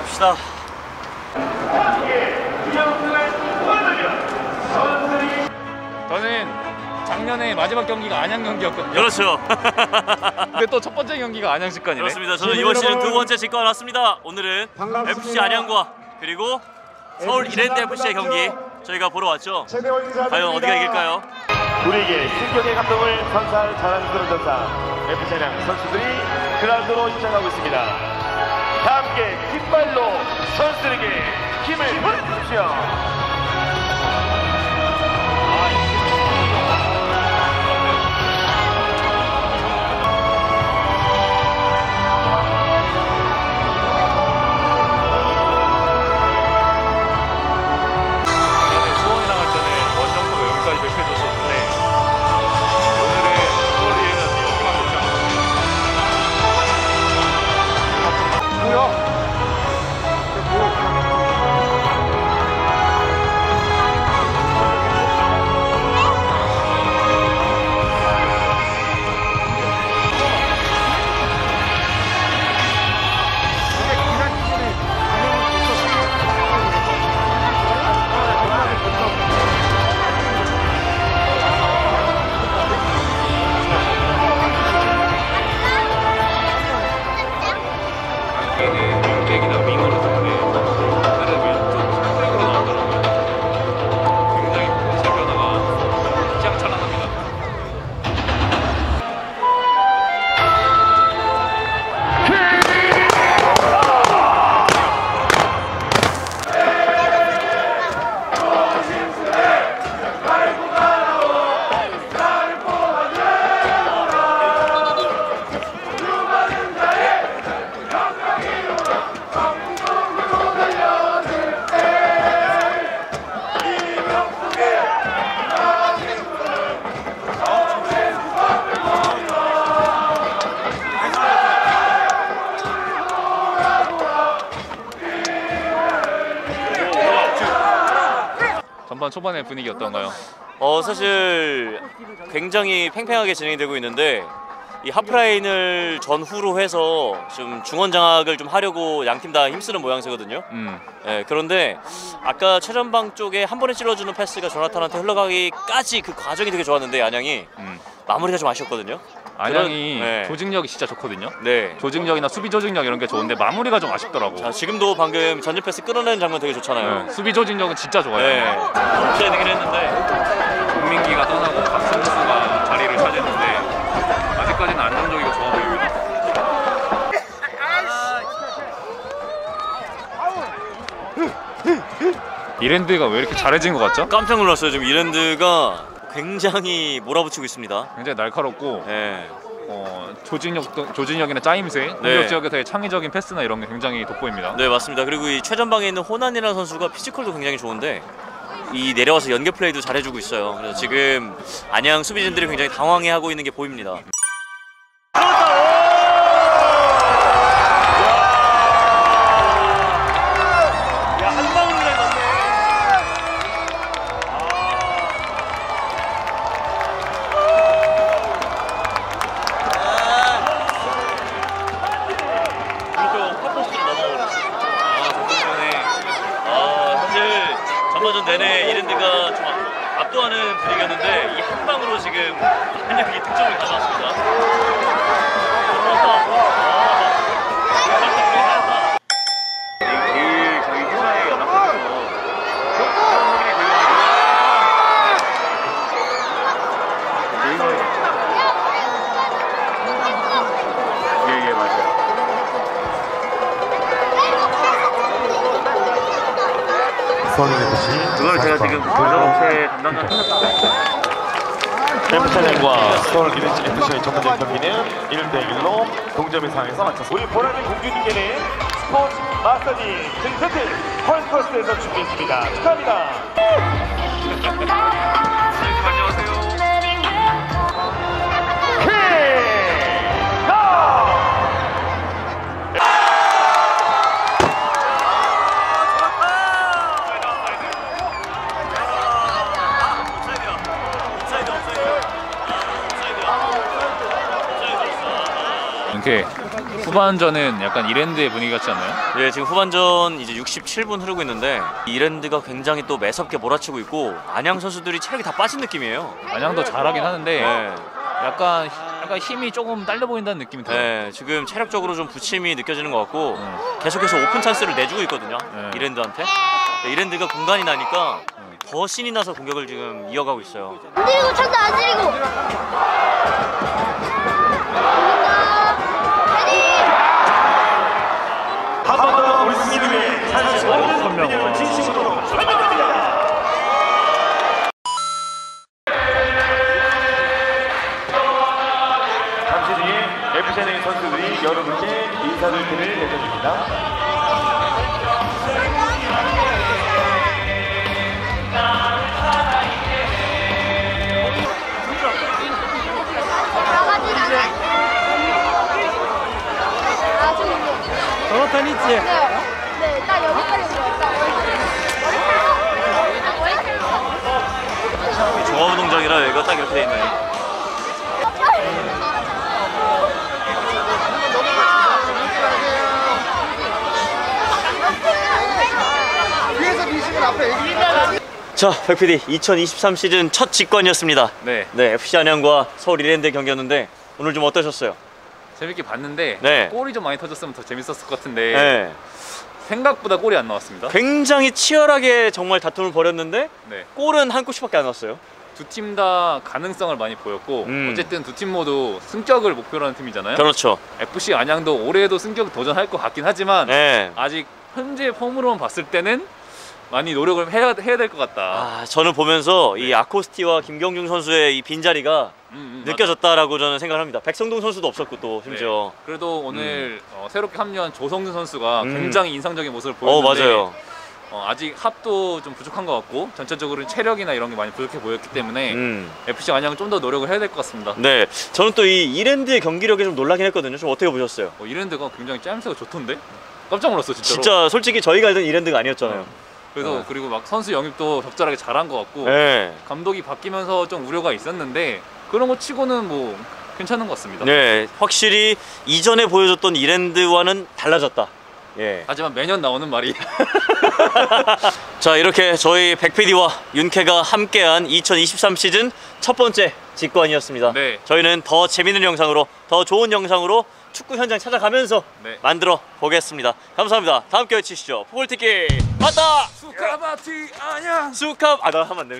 봅시다. 저는 작년에 마지막 경기가 안양 경기였거든요. 그렇죠. 근데 또 첫 번째 경기가 안양 직관이네. 그렇습니다. 저는 이번 시즌 두 번째 직관 왔습니다. 오늘은 FC 안양과 그리고 서울 이랜드 FC의 경기 저희가 보러 왔죠. 과연 어디가 이길까요? 우리에게 신경의 감동을 선사할 자랑스러운 전사 FC 안양 선수들이 그라운드로 입장하고 있습니다. 다 함께 깃발로 선수들에게 힘을 보내주십시오. 전반 초반의 분위기 어떤가요? 사실 굉장히 팽팽하게 진행이 되고 있는데 이 하프라인을 전후로 해서 좀 중원 장악을 좀 하려고 양팀 다 힘쓰는 모양새거든요. 네, 그런데 아까 최전방 쪽에 한 번에 찔러주는 패스가 조나탄한테 흘러가기까지 그 과정이 되게 좋았는데 안양이 마무리가 좀 아쉬웠거든요. 안양이 네. 조직력이 진짜 좋거든요. 네. 조직력이나 수비 조직력 이런 게 좋은데 마무리가 좀 아쉽더라고. 자, 지금도 방금 전진 패스 끊어내는 장면 되게 좋잖아요. 네, 수비 조직력은 진짜 좋아요. 네. 업체야 되긴 했는데 국민기가 떠나고 박성수가 자리를 차지했는데 아직까지는 안정적이고 좋아 보입니다. 이랜드가 왜 이렇게 잘해진 것 같죠? 깜짝 놀랐어요. 지금 이랜드가 굉장히 몰아붙이고 있습니다. 굉장히 날카롭고 네. 조직력이나 짜임새, 공격 지역에서의 창의적인 패스나 이런 게 굉장히 돋보입니다. 네, 맞습니다. 그리고 이 최전방에 있는 호난이라는 선수가 피지컬도 굉장히 좋은데 이 내려와서 연계 플레이도 잘해주고 있어요. 그래서 지금 안양 수비진들이 굉장히 당황해하고 있는 게 보입니다. 전반전 내내 이랜드가 좀 압도하는 분위기였는데 이 한 방으로 지금 안양이 득점을 가져왔습니다. 저희 회사에 연락해서 예, 맞아요. 그걸 제가 지금 전자업체 담당자 FC 안양과 서울 FC의 전반전 경기는 1대1로 동점의 상황에서 마쳤습니다. 우리 보라는 공주님께는 스포츠 마사지 등 세트 펄스커스에서 준비했습니다. 축하합니다. 안녕하세요. 이렇게 후반전은 약간 이랜드의 분위기 같지 않나요? 예, 지금 후반전 이제 67분 흐르고 있는데 이랜드가 굉장히 또 매섭게 몰아치고 있고 안양 선수들이 체력이 다 빠진 느낌이에요. 안양도 잘하긴 하는데 네. 약간 힘이 조금 딸려 보인다는 느낌이 들어요. 네, 지금 체력적으로 좀 부침이 느껴지는 것 같고 계속해서 오픈 찬스를 내주고 있거든요. 이랜드한테. 네, 이랜드가 공간이 나니까 더 신이 나서 공격을 지금 이어가고 있어요. 안 들이고 찬다 안 들이고. 한 번 더 우리 승리를 위해 찬스 모든 선명을 진심으로 축하드립니다. 잠시 뒤에 FCNA 선수들이 여러분께 인사를 드릴 예정입니다. 나가진 않아. 아직 있네. 저렇단 있지. 네, 딱 여기까지 들어왔다. 종합 운동장이라 여기가 딱 이렇게 돼 있네요. 위에서 미시면 앞에 자, 백PD 2023 시즌 첫 직관이었습니다. 네. 네, FC 안양과 서울 이랜드 경기였는데 오늘 좀 어떠셨어요? 재밌게 봤는데 네. 골이 좀 많이 터졌으면 더 재밌었을 것 같은데 네. 생각보다 골이 안 나왔습니다. 굉장히 치열하게 정말 다툼을 벌였는데 네. 골은 한 골씩밖에 안 왔어요. 두 팀 다 가능성을 많이 보였고 어쨌든 두 팀 모두 승격을 목표로 하는 팀이잖아요. 그렇죠. FC 안양도 올해도 승격 도전할 것 같긴 하지만 네. 아직 현재 폼으로만 봤을 때는 많이 노력을 해야 될 것 같다. 아, 저는 보면서 이 아코스티와 김경중 선수의 이 빈자리가 느껴졌다라고 저는 생각합니다. 백성동 선수도 없었고 또 심지어. 네. 그래도 오늘 새롭게 합류한 조성준 선수가 굉장히 인상적인 모습을 보였는데 맞아요. 아직 합도 좀 부족한 것 같고 전체적으로 체력이나 이런 게 많이 부족해 보였기 때문에 FC 안양은 좀 더 노력을 해야 될 것 같습니다. 네, 저는 또 이 이랜드의 경기력에 좀 놀라긴 했거든요. 좀 어떻게 보셨어요? 이랜드가 굉장히 짜임새가 좋던데? 깜짝 놀랐어 진짜로. 진짜 솔직히 저희가 알던 이랜드가 아니었잖아요. 그래서 그리고 막 선수 영입도 적절하게 잘한 것 같고 네. 감독이 바뀌면서 좀 우려가 있었는데 그런 거 치고는 뭐 괜찮은 것 같습니다. 네, 확실히 이전에 보여줬던 이랜드와는 달라졌다. 예. 하지만 매년 나오는 말이 자, 이렇게 저희 백PD와 윤케가 함께한 2023 시즌 첫 번째 직관이었습니다. 네. 저희는 더 재밌는 영상으로, 더 좋은 영상으로 축구 현장 찾아가면서 네. 만들어 보겠습니다. 감사합니다. 다음 기회에 치시죠. 포골티키 맞다. 수카바티 안녕. 수캅. 나 하면 안 돼.